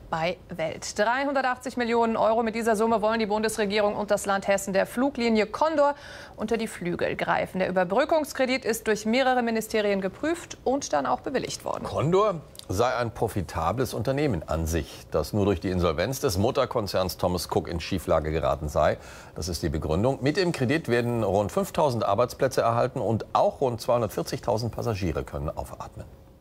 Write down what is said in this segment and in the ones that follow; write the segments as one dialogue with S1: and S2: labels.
S1: bei Welt. 380 Millionen Euro. Mit dieser Summe wollen die Bundesregierung und das Land Hessen der Fluglinie Condor unter die Flügel greifen. Der Überbrückungskredit ist durch mehrere Ministerien geprüft und dann auch bewilligt worden.
S2: Condor sei ein profitables Unternehmen an sich, das nur durch die Insolvenz des Mutterkonzerns Thomas Cook in Schieflage geraten sei. Das ist die Begründung. Mit dem Kredit werden rund 5.000 Arbeitsplätze erhalten und auch rund 240.000 Passagiere können aufatmen.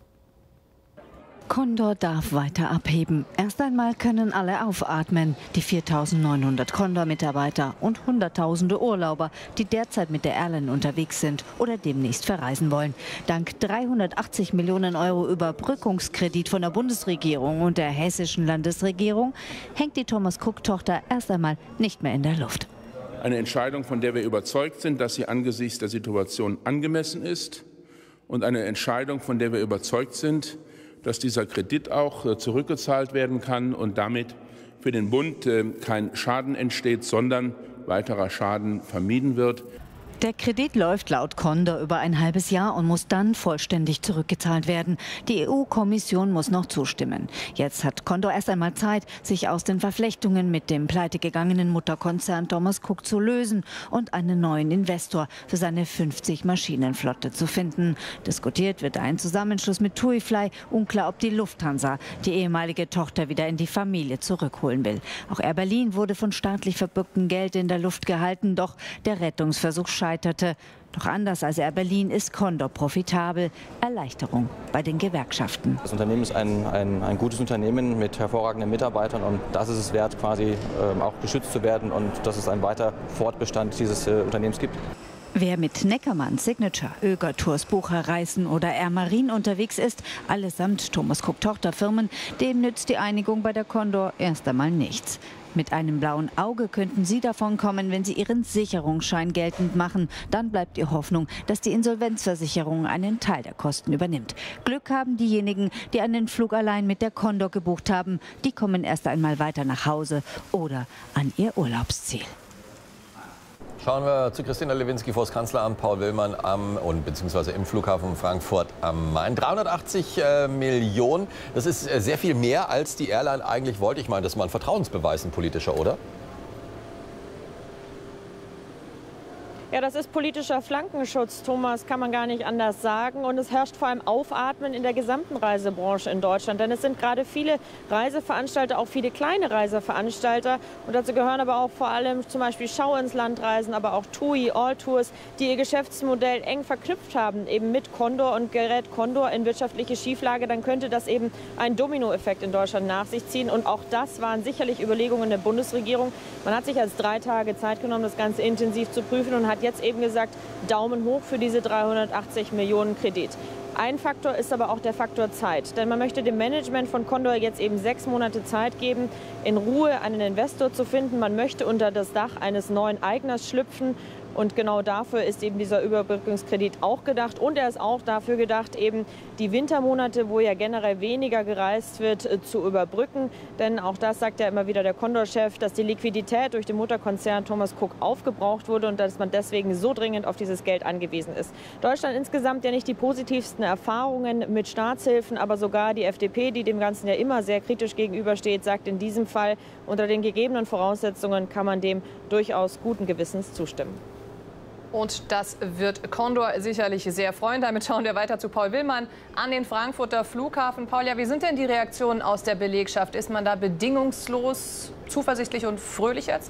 S3: Condor darf weiter abheben. Erst einmal können alle aufatmen. Die 4.900 Condor-Mitarbeiter und Hunderttausende Urlauber, die derzeit mit der Airline unterwegs sind oder demnächst verreisen wollen. Dank 380 Millionen Euro Überbrückungskredit von der Bundesregierung und der hessischen Landesregierung hängt die Thomas Cook-Tochter erst einmal nicht mehr in der Luft.
S4: Eine Entscheidung, von der wir überzeugt sind, dass sie angesichts der Situation angemessen ist, und eine Entscheidung, von der wir überzeugt sind, dass dieser Kredit auch zurückgezahlt werden kann und damit für den Bund kein Schaden entsteht, sondern weiterer Schaden vermieden wird.
S3: Der Kredit läuft laut Condor über ein halbes Jahr und muss dann vollständig zurückgezahlt werden. Die EU-Kommission muss noch zustimmen. Jetzt hat Condor erst einmal Zeit, sich aus den Verflechtungen mit dem pleitegegangenen Mutterkonzern Thomas Cook zu lösen und einen neuen Investor für seine 50-Maschinenflotte zu finden. Diskutiert wird ein Zusammenschluss mit TUI-Fly. Unklar, ob die Lufthansa die ehemalige Tochter wieder in die Familie zurückholen will. Auch Air Berlin wurde von staatlich verbürgtem Geld in der Luft gehalten, doch der Rettungsversuch scheiterte. Doch anders als Air Berlin ist Condor profitabel. Erleichterung bei den Gewerkschaften.
S5: Das Unternehmen ist ein gutes Unternehmen mit hervorragenden Mitarbeitern und das ist es wert, quasi auch geschützt zu werden und dass es einen weiter Fortbestand dieses Unternehmens gibt.
S3: Wer mit Neckermann, Signature, Oeger Tours, Bucherreisen oder Air Marine unterwegs ist, allesamt Thomas Cook Tochterfirmen, dem nützt die Einigung bei der Condor erst einmal nichts. Mit einem blauen Auge könnten Sie davon kommen, wenn Sie Ihren Sicherungsschein geltend machen. Dann bleibt die Hoffnung, dass die Insolvenzversicherung einen Teil der Kosten übernimmt. Glück haben diejenigen, die einen Flug allein mit der Condor gebucht haben. Die kommen erst einmal weiter nach Hause oder an ihr Urlaubsziel.
S2: Schauen wir zu Christina Lewinsky vor das Kanzleramt, Paul Willmann beziehungsweise im Flughafen Frankfurt am Main. 380 Millionen, das ist sehr viel mehr, als die Airline eigentlich wollte. Ich meine, das ist mal ein Vertrauensbeweis, ein politischer, oder?
S6: Ja, das ist politischer Flankenschutz, Thomas, kann man gar nicht anders sagen. Und es herrscht vor allem Aufatmen in der gesamten Reisebranche in Deutschland. Denn es sind gerade viele Reiseveranstalter, auch viele kleine Reiseveranstalter. Und dazu gehören aber auch vor allem zum Beispiel Schau ins Land Reisen, aber auch TUI, All Tours, die ihr Geschäftsmodell eng verknüpft haben, eben mit Condor. Und gerät Condor in wirtschaftliche Schieflage, dann könnte das eben einen Dominoeffekt in Deutschland nach sich ziehen. Und auch das waren sicherlich Überlegungen der Bundesregierung. Man hat sich als 3 Tage Zeit genommen, das Ganze intensiv zu prüfen und hat jetzt eben gesagt, Daumen hoch für diese 380 Millionen Kredit. Ein Faktor ist aber auch der Faktor Zeit. Denn man möchte dem Management von Condor jetzt eben 6 Monate Zeit geben, in Ruhe einen Investor zu finden. Man möchte unter das Dach eines neuen Eigners schlüpfen. Und genau dafür ist eben dieser Überbrückungskredit auch gedacht. Und er ist auch dafür gedacht, eben die Wintermonate, wo ja generell weniger gereist wird, zu überbrücken. Denn auch das sagt ja immer wieder der Condor-Chef, dass die Liquidität durch den Mutterkonzern Thomas Cook aufgebraucht wurde und dass man deswegen so dringend auf dieses Geld angewiesen ist. Deutschland insgesamt ja nicht die positivsten Erfahrungen mit Staatshilfen, aber sogar die FDP, die dem Ganzen ja immer sehr kritisch gegenübersteht, sagt in diesem Fall, unter den gegebenen Voraussetzungen kann man dem durchaus guten Gewissens zustimmen.
S1: Und das wird Condor sicherlich sehr freuen. Damit schauen wir weiter zu Paul Willmann an den Frankfurter Flughafen. Paul, ja, wie sind denn die Reaktionen aus der Belegschaft? Ist man da bedingungslos zuversichtlich und fröhlich jetzt?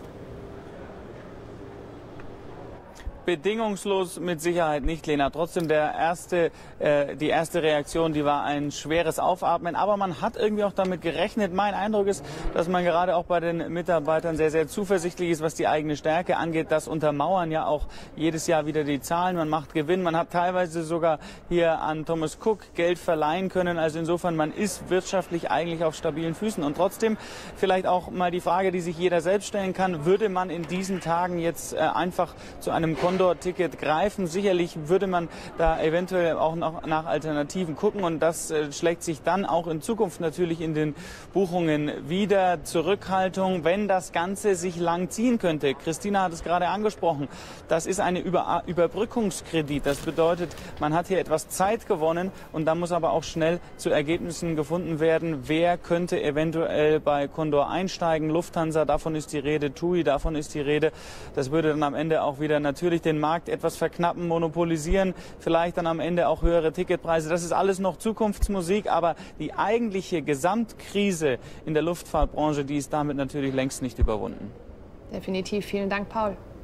S7: Bedingungslos mit Sicherheit nicht, Lena. Trotzdem die erste Reaktion, die war ein schweres Aufatmen. Aber man hat irgendwie auch damit gerechnet. Mein Eindruck ist, dass man gerade auch bei den Mitarbeitern sehr, sehr zuversichtlich ist, was die eigene Stärke angeht. Das untermauern ja auch jedes Jahr wieder die Zahlen. Man macht Gewinn. Man hat teilweise sogar hier an Thomas Cook Geld verleihen können. Also insofern, man ist wirtschaftlich eigentlich auf stabilen Füßen. Und trotzdem vielleicht auch mal die Frage, die sich jeder selbst stellen kann, würde man in diesen Tagen jetzt einfach zu einem Condor Condor-Ticket greifen. Sicherlich würde man da eventuell auch noch nach Alternativen gucken und das schlägt sich dann auch in Zukunft natürlich in den Buchungen wieder. Zurückhaltung, wenn das Ganze sich lang ziehen könnte. Christina hat es gerade angesprochen. Das ist eine Überbrückungskredit. Das bedeutet, man hat hier etwas Zeit gewonnen und da muss aber auch schnell zu Ergebnissen gefunden werden. Wer könnte eventuell bei Condor einsteigen? Lufthansa, davon ist die Rede. TUI, davon ist die Rede. Das würde dann am Ende auch wieder natürlich den Markt etwas verknappen, monopolisieren, vielleicht dann am Ende auch höhere Ticketpreise. Das ist alles noch Zukunftsmusik, aber die eigentliche Gesamtkrise in der Luftfahrtbranche, die ist damit natürlich längst nicht überwunden.
S1: Definitiv. Vielen Dank, Paul.